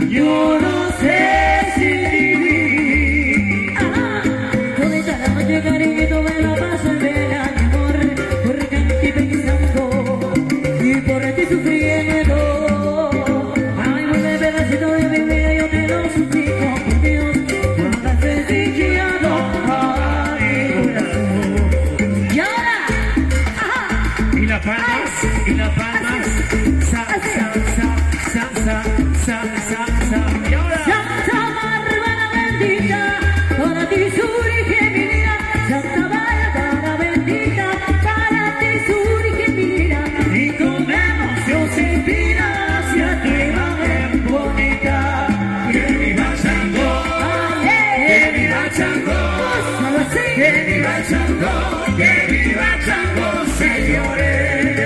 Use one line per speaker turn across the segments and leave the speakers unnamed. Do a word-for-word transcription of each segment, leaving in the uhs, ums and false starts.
yo no sé si vivir. Toda la noche, cariñito, me la paso en vela, mi amor, porque en ti pensando y por ti sufriendo. Ay, vuelve pedacito de mi vida, yo te lo suplico, por Dios, cuando has desdichado a mi corazón. Y ahora, ajá,
y la palmas, y la palmas, sa, sa, sa, sa, sa, sa, sa, sa, y ahora.
Santa Bárbara bendita, para ti surge mi vida. Santa Bárbara bendita, para ti surge mi vida. Y con emoción se inspira hacia tu imagen bonita.
Que viva Chango, que viva Chango, que viva Chango, que viva Chango, señores.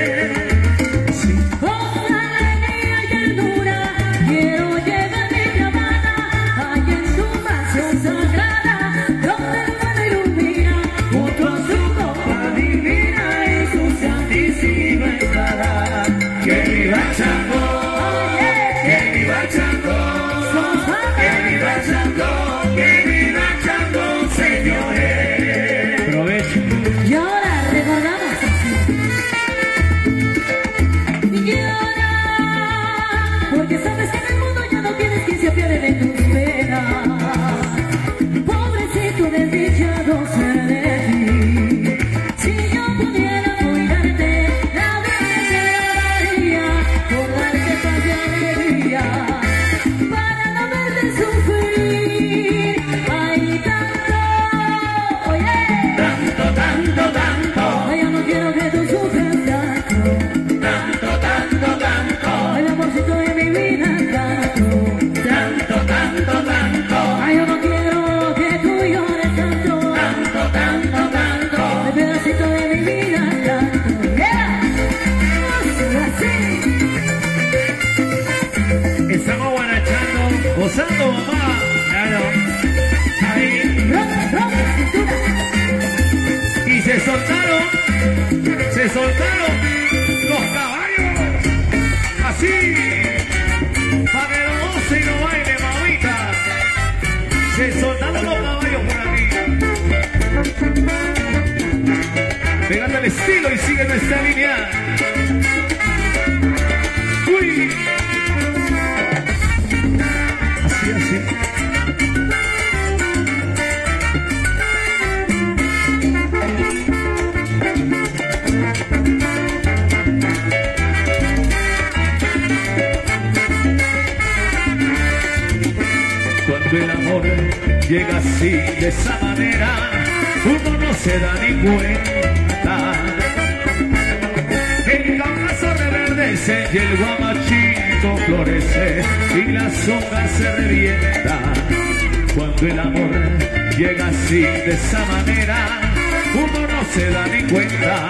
Con alegría y ternura quiero llevar mi campana allá en tu mansión sagrada, donde el mundo ilumina junto a su copa divina y su santísima entrada.
Que viva Chango, que viva Chango, que viva Chango, que viva Chango, señores. Aprovecho.
Y ahora recordamos. Y ahora, porque sabes que en el mundo ya no tienes quien se apiade de tus penas. Pobrecito desdichado ser de ti. Si yo pudiera cuidarte, la vida te daría por darte paz y alegría, para no verte sufrir. Ay, tanto, oye.
Tanto, tanto, tanto,
Ay, yo no quiero que tú sufras tanto.
tanto, tanto, tanto,
Ay, amorcito de mi vida, tanto.
tanto, tanto, tanto,
Ay, yo no quiero que tú llores tanto.
tanto, tanto, tanto.
Ay, pedacito de mi vida, tanto. Yeah. Así.
Estamos guarachando, gozando, mamá. Claro. Ahí.
Rompe, rompe, cintura.
Y se soltaron, se soltaron los caballos. Así. Para que lo goce y lo baile, mamita. Se soltaron los caballos por aquí. Pegando el estilo y sigue nuestra línea. Uy. Así, así. Cuando el amor llega así, de esa manera, uno no se da ni cuenta. El Cáucaso reverdece y el guamachito florece y la sombra se revienta. Cuando el amor llega así, de esa manera, uno no se da ni cuenta.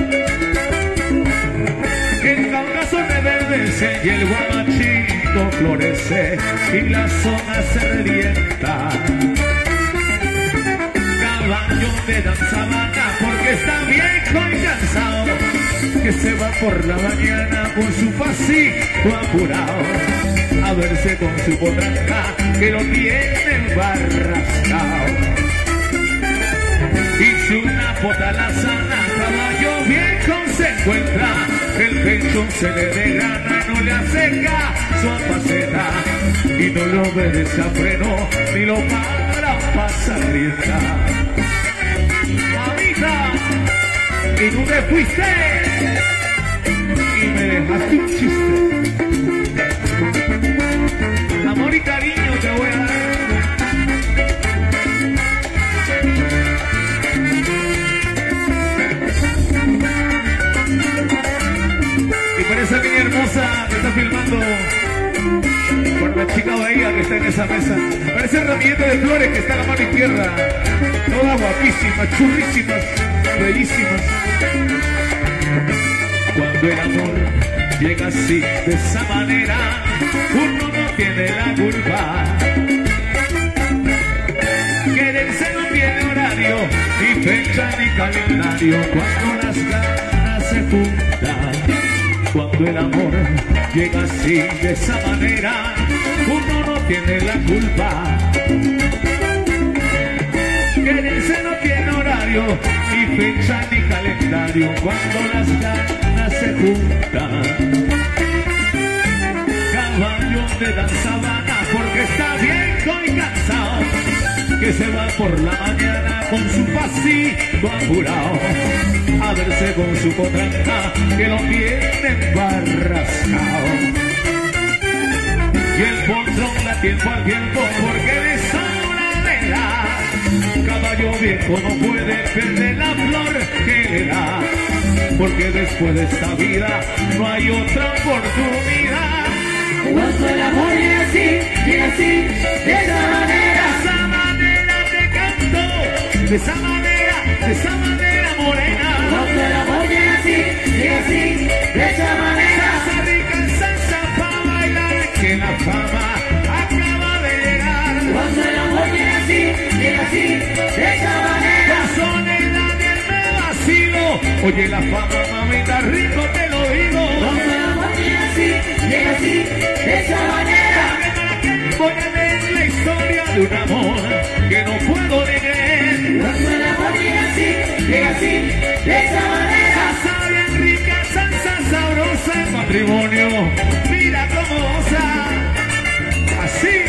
El Cáucaso reverdece y el guamachito florece y la zona se revienta. Caballo de danza vaca porque está viejo y cansado, que se va por la mañana con su pasito apurado a verse con su potranca que lo tiene embarrascado. Y si una pota la sana, caballo viejo se encuentra, el pecho se le desgrana, no le hace caso a faceta y no lo ve desenfreno ni lo para pasar rienda. Mamita, y tú te fuiste y me dejaste un chiste. Amor y cariño te voy a dar. Y por esa niña hermosa que está filmando, por la chica bahía que está en esa mesa, parece el ramillete de flores que está a la mano izquierda, todas guapísimas, churrísimas, bellísimas. Cuando el amor llega así, de esa manera, uno no tiene la culpa. Quererse no tiene horario, ni fecha ni calendario, cuando las ganas se juntan. Cuando el amor llega así, de esa manera, uno tiene la culpa. Quererse no tiene horario, ni fecha ni calendario, cuando las ganas se juntan. Caballo de dan sabana porque está viejo y cansado, que se va por la mañana con su pasito apurado a verse con su potranca que lo tiene embarrascado. Y el potrón da tiempo al tiempo porque le sobra vela. Caballo viejo no puede perder la flor que le da, porque después de esta vida no hay otra oportunidad.
Cuando el amor viene así, viene así, de esa manera.
De esa manera te canto, de esa manera, de esa manera morena.
Cuando el amor viene así, viene así, de esa manera.
Salsa rica, salsa para bailar, que la fama acaba de llegar.
Cuando el amor viene así, viene así, de esa manera.
Con soledad me vacilo, oye la fama, mamita, rico te lo digo.
Cuando el amor viene así, viene así, de esa manera.
Voy a leer la historia de un amor que no puedo ni creer.
Cuando el amor viene así, viene así, de esa manera.
Salsa bien rica, salsa sabrosa, el matrimonio, mira cómo goza, así.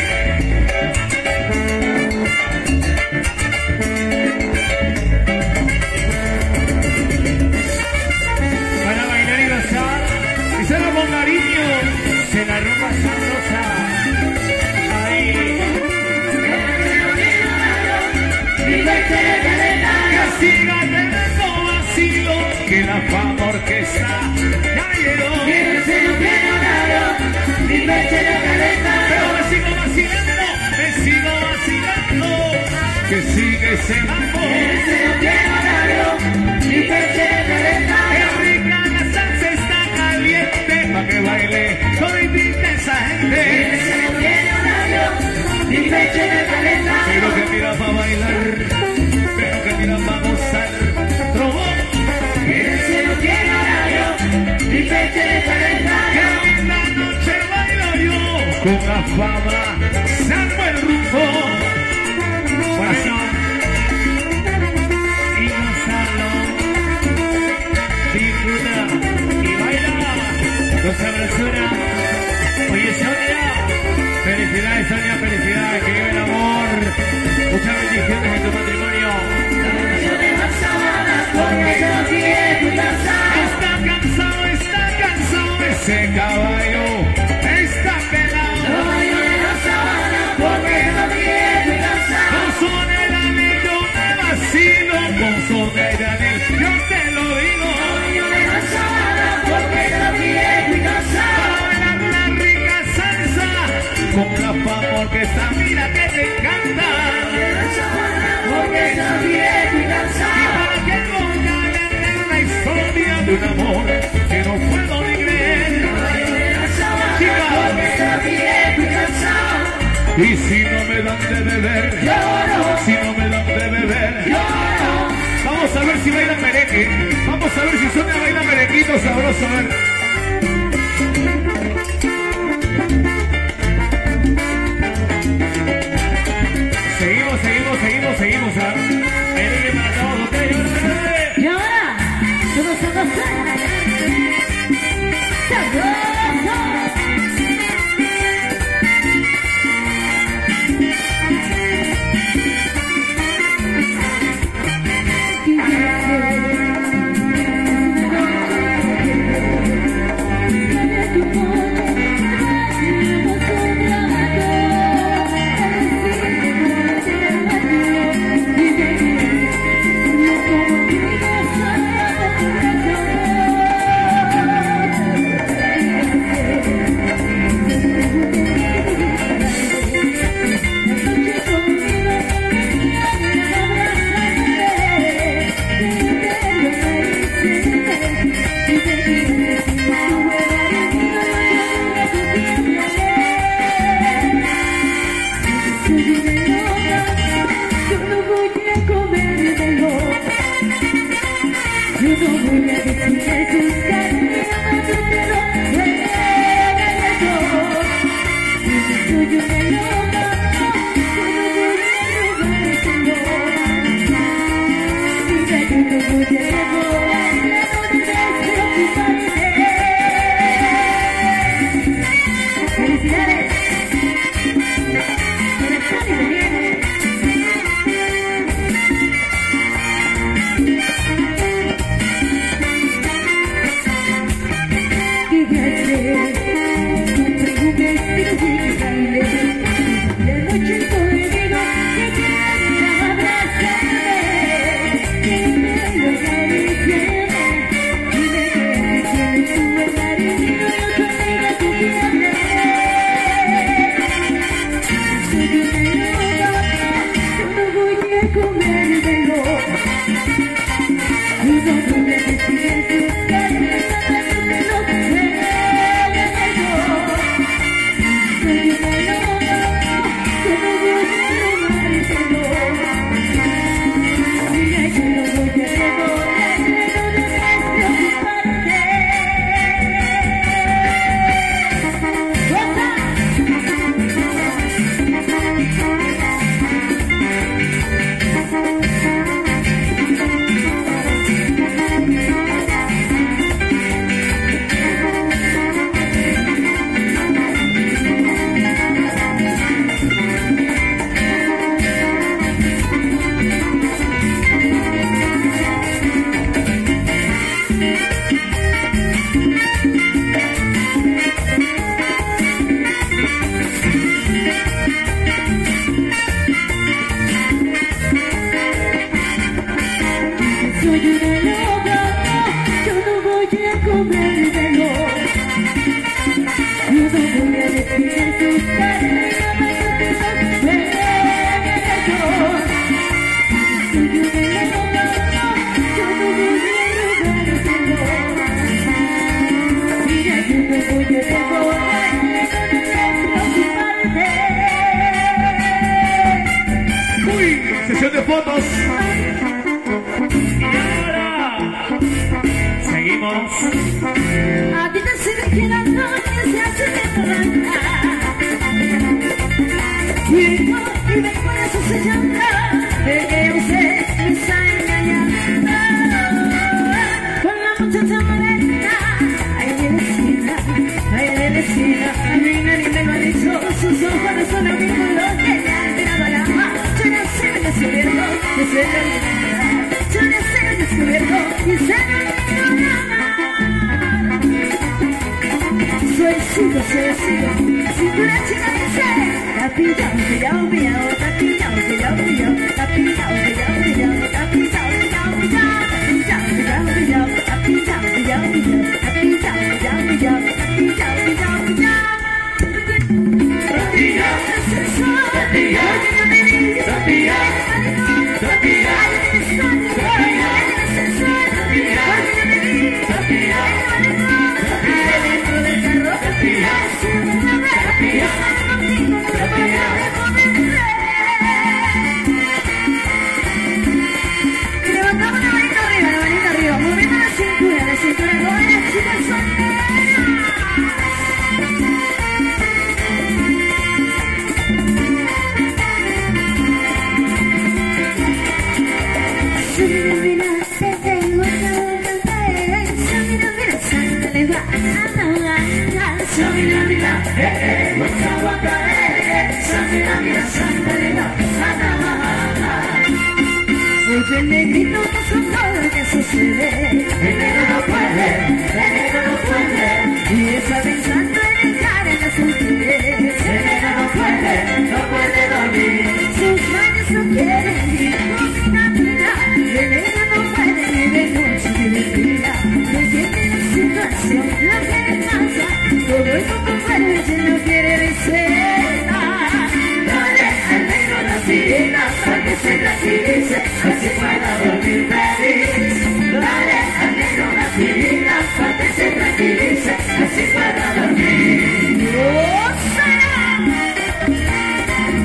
Para bailar y gozar, y se la con cariño, se la ropa sabrosa. Que la fama orquesta ya llegó.
Quédese no tiene horario, mi pecho de caleta.
Pero me sigo vacilando, me sigo vacilando, que sigue ese mambo.
Quédese no tiene horario, mi pecho de caleta.
Que rica la salsa está caliente, pa' que baile toditita esa gente.
Quédese no tiene horario, mi pecho de caleta.
Pero que tira pa' bailar, pero que tira pa' gozar. Trovón.
Quédese no tiene horario, mi pecho de caleta.
Que linda noche bailo yo, con la fama saco el rumbo. Corazón y gozarlo, disfruta y baila con sabrosura. Oye Sonia, felicidades Sonia, felicidades, que vive el amor, muchas bendiciones en tu matrimonio.
Porque no quiero cansar.
Está cansado, está cansado ese caballo, está pelado.
Caballo de la sabana, porque no quiero cansar.
Con soledad yo me vacilo, con soledad yo te lo digo.
Caballo de la sabana, porque no quiero cansar.
Para bailar la rica salsa, con la fama que está, mira que te encanta.
De la sabana, porque no quiero cansar.
Y para que pongan en la historia de un amor que no puedo ni creer.
Caballo de la sabana, porque no quiero cansar.
Y si no me dan de beber,
Lloro,
si no me dan de beber,
lloro.
vamos a ver si bailan merengue. Vamos a ver si Sonia baila merenguito sabroso. A ver. Seguimos, seguimos, seguimos, seguimos. ¿Ah? Merengue para todos ustedes.
Y ahora, todos a gozar. ¡Sabroso!
Sesión de fotos. Y ahora seguimos.
A ti te sirve que la noche se hace de blanca. Fuego y me por eso se llama de que usted me está engañando. Con la muchacha morena, ay de vecina, ay de vecina. A mí nadie me lo ha dicho, sus ojos no son los mismos los que me han tirado al alma. Yo no sé me descubierto, que se lo olvidó. Yo no sé me descubierto, y se lo olvidó. Suavecito, suavecito, cintura chica dice. La pilla, pillao, pillao, la pillao, pillao, pillao, la pillao, pillao, pillao, la pillao, pillao, pillao, la pillao, pillao, pillao, la pillao, pillao, pillao, la pillao, pillao, pillao, la pillao, pillao, pillao. La pillao, la pillao, la pillao, la levantamos la manita arriba, la manita arriba, moviendo la cintura, la cintura, todas las chicas solteras. Samina mina, eh eh, waka waka, eh eh, Samina mina, Samina, Samina. Oye el negrito que son todo lo que sucede, el negro no puede, el negro no puede, y está pensando en dejar en las mujeres, el negro no puede, no puede dormir, sus manos no quieren ir con una vida, el negro no puede ni de noche ni de día, no entiende la situación, lo que le pasa. Todo el mundo fuerte no quiere receta. Dale al negro las sirenas para que se tranquilice, así pueda dormir feliz. Dale al negro las sirenas para que se tranquilice, así pueda dormir. ¡Oh, será!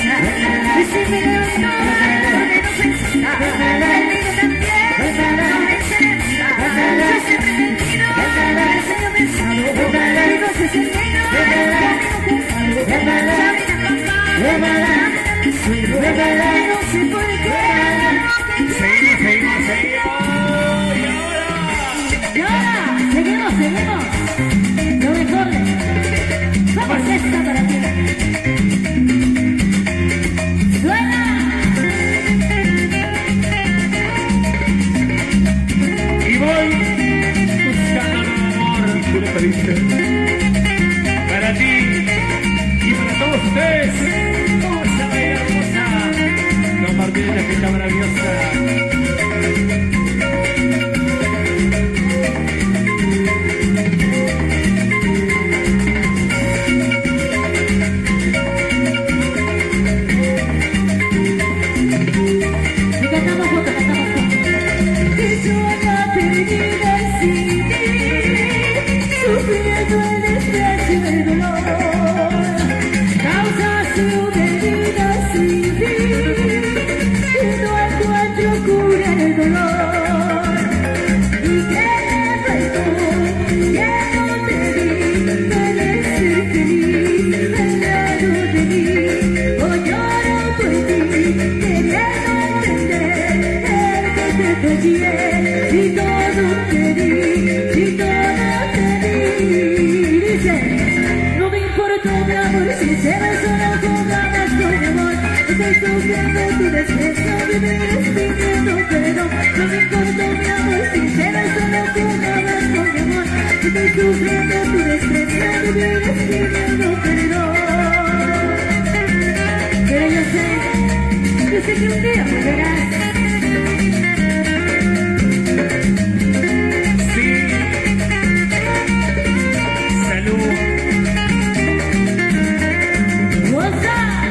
Y si me levanto, porque no pensar, conmigo también, no me interesa. Yo siempre he mentido, pero he pensado, y no sé si el reino, conmigo pensado. Ya me la papá, ya me la mi suegro, y no sé por qué.
Seguimos, seguimos, seguimos.
Y ahora, seguimos, seguimos. Lo mejor. Vamos, esta para ti. ¡Suena!
Y voy buscando un amor, tú lo pediste. Para ti y para todos ustedes. Hermosa, bella, hermosa. Compartir esta fiesta maravillosa.
Tu desprecio, vivir pidiendo perdón. No me importa mi amor sincero, solo tú hablas con mi amor. Estoy sufriendo tu desprecio, vivir pidiendo perdón. Pero yo sé, yo sé que un día volverás.
Sí. Salud.
What's up?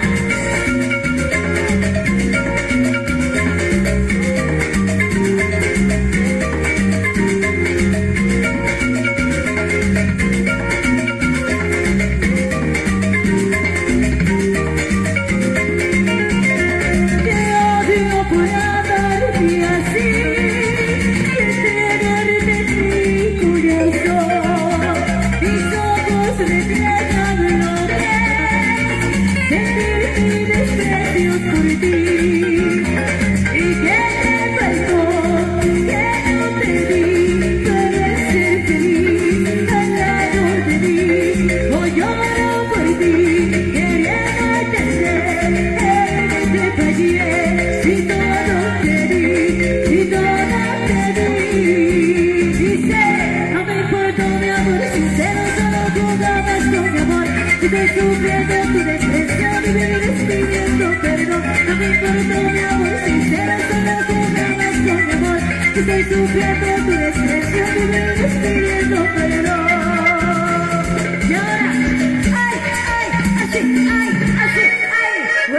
Estoy sufriendo tu desprecio, vivir pidiendo perdón. No me importa mi amor sincero, solo jugabas con mi amor. Estoy sufriendo tu desprecio, vivir pidiendo perdón. Y ahora, ay, ay, así, ay, así, ay,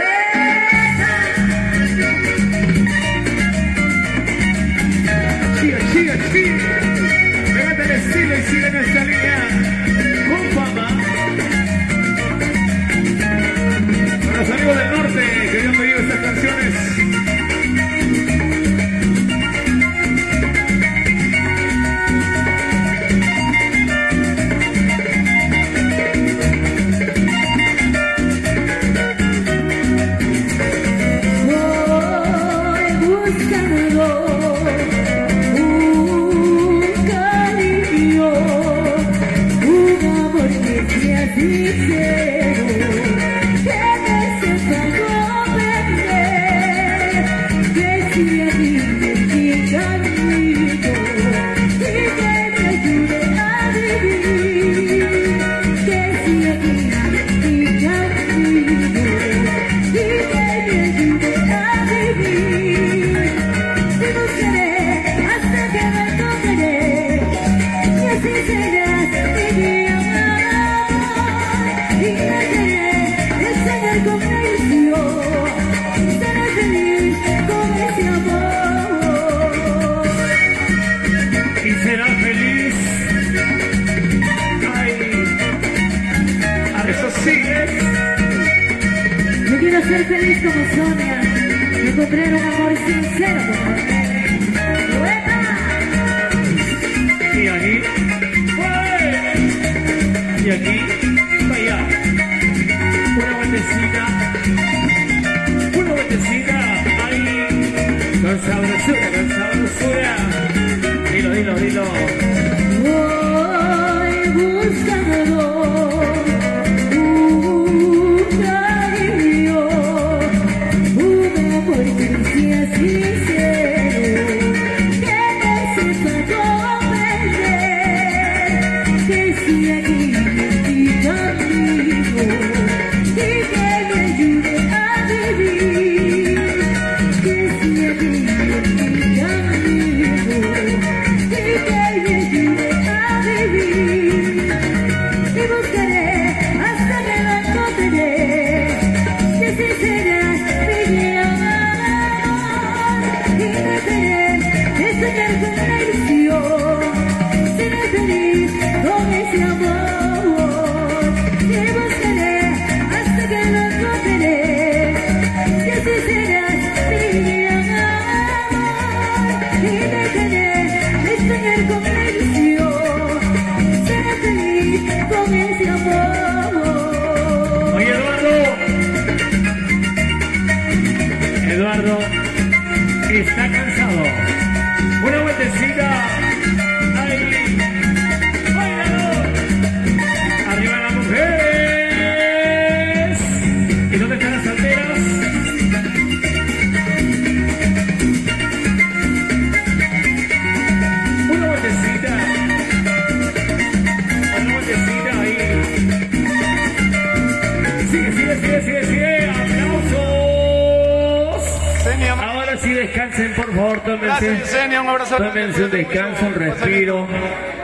Siga, siga, siga. Pégate el estilo y sigue nuestra línea. Con fama. Los amigos del norte que Dios me dio estas canciones.
voy buscando un cariño, un amor que sea sincero. Yo quiero ser feliz como Sonia. Encontré un amor sincero como él. ¡Buena!
Y aquí, ¡uey! Y aquí, vaya, una vueltecita, una vueltecita, ahí, con sabrosura, con sabrosura. Dilo, dilo, dilo.
Voy buscando un cariño, un amor que sea sincero, que me sepa comprender, que sea aquí mi camino y que me ayude a vivir, que sea aquí mi camino. Y buscaré hasta que lo encontraré, que si serás mi amor, y trataré de soñar con la ilusión, seré feliz con ese amor. Y buscaré hasta que lo encontraré, que si serás mi amor, y trataré de soñar con la ilusión, seré feliz con ese amor.
Oye, Eduardo. Eduardo está cansado. Una vueltecita. Ahí. ¡Bailador! Arriba las mujeres. ¿Y dónde están las solteras? Una vueltecita. Una vueltecita ahí. Sigue, sigue, sigue, sigue, sigue. ¡Aplausos! Ahora sí descansen, por favor. Tómense,
Gracias, Yesenia, un abrazo.
tómense un descanso, un respiro.